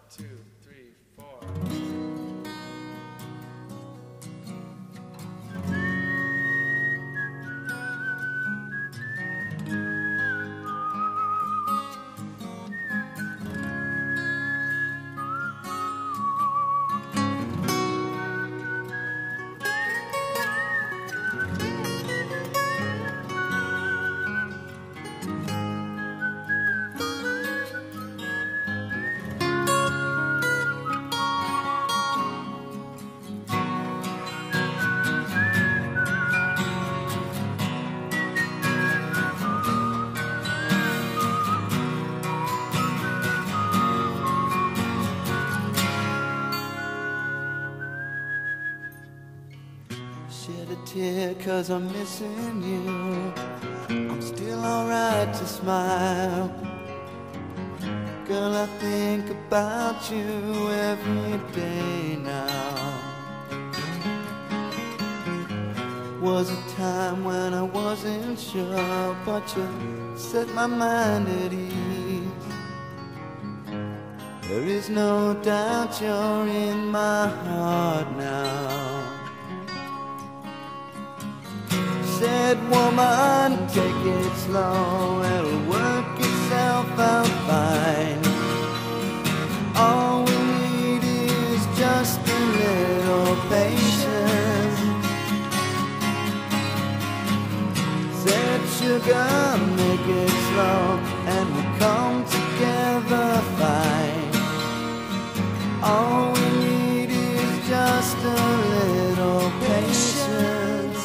2, 3, 4. Shed a tear 'cause I'm missing you. I'm still alright to smile. Girl, I think about you every day now. Was a time when I wasn't sure, but you set my mind at ease. There is no doubt you're in my heart now. Said, woman, take it slow, it'll work itself out fine. All we need is just a little patience. Said, sugar, make it slow, and we'll come together fine. All we need is just a little patience.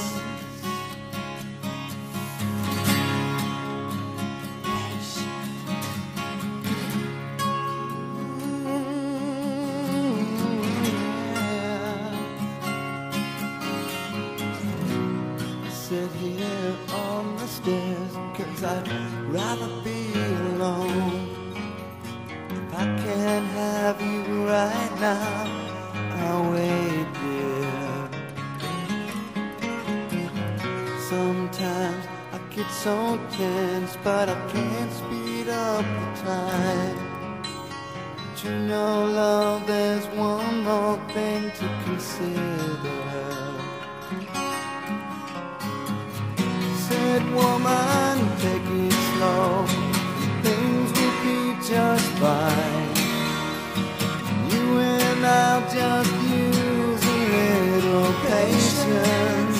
Sit here on the stairs 'cause I'd rather be alone. If I can't have you right now, I'll wait there. Sometimes I get so tense, but I can't speed up the time. But you know, love, there's one more thing to consider. Said, woman, take it slow, things will be just fine. You and I'll just use a little patience.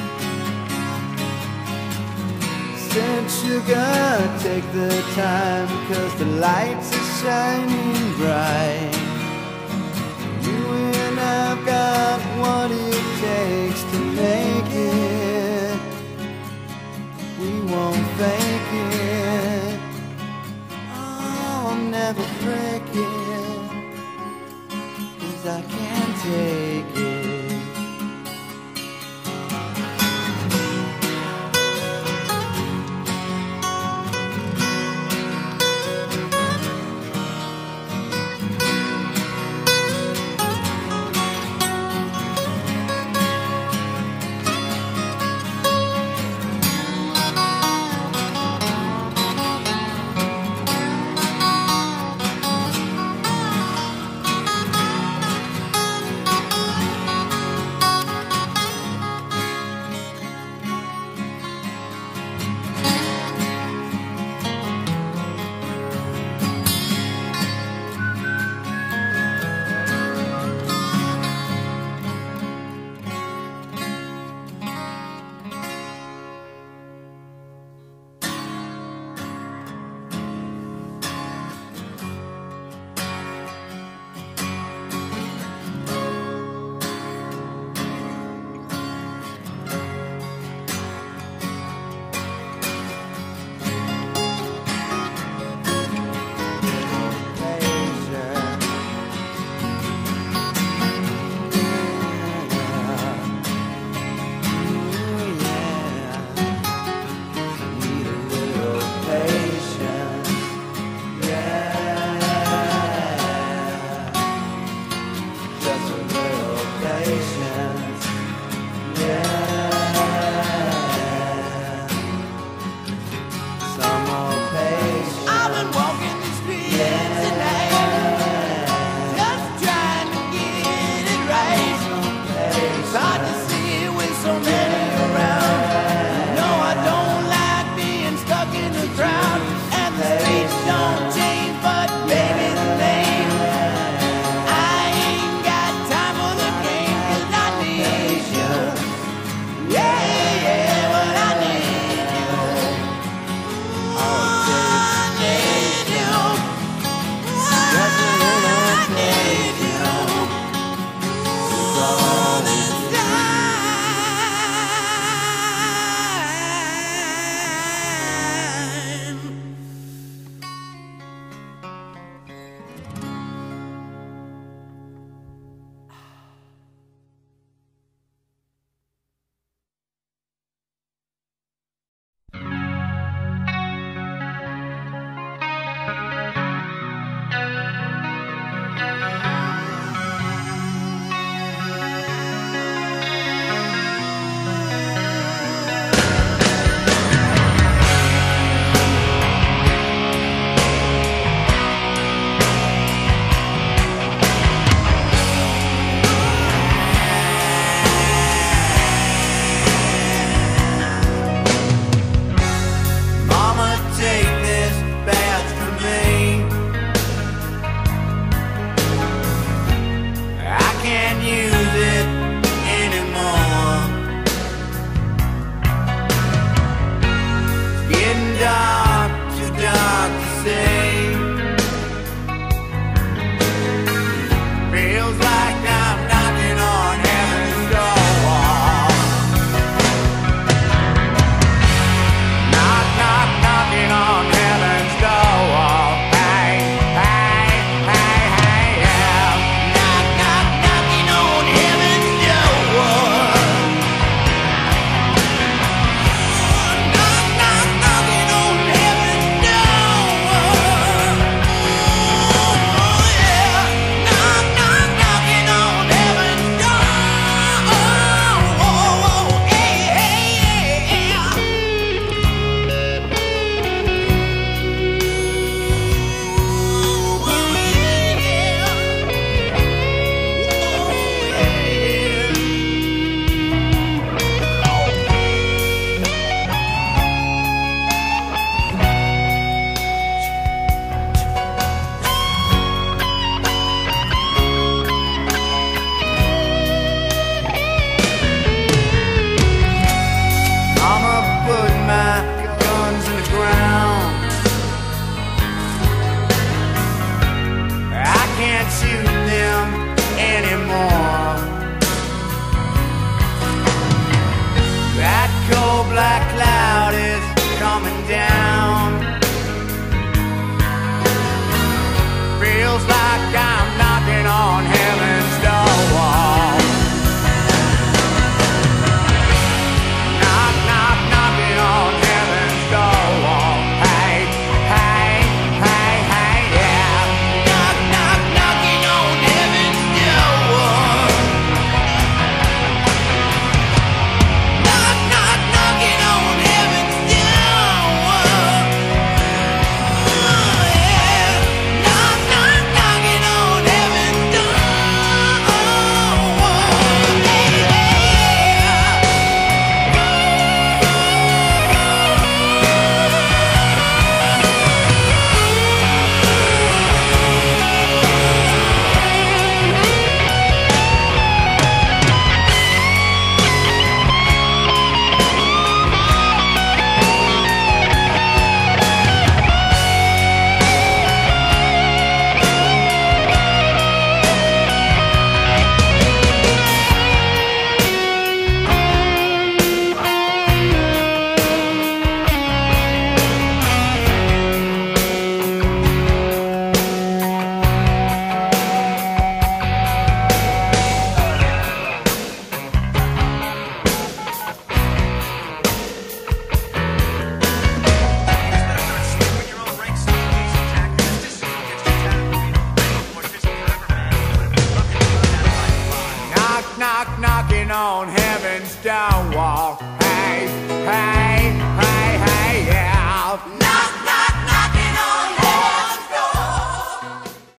Said, sugar, take the time, 'cause the lights are shining bright. You and I've got what it takes to make it. We won't fake it. I'll never break it, 'cause I can't take it. can't shoot them anymore. That cold black cloud is coming down. Feels like I'm knocking on heaven's door. Knock, knock, knocking on heaven's door. Hey, hey, hey, hey, yeah. Knock, knock, knocking on heaven's door. Knock, knock, knocking on heaven's door. Yeah. Knock, knock, knocking on heaven's door. Knock, knock, knocking on heaven.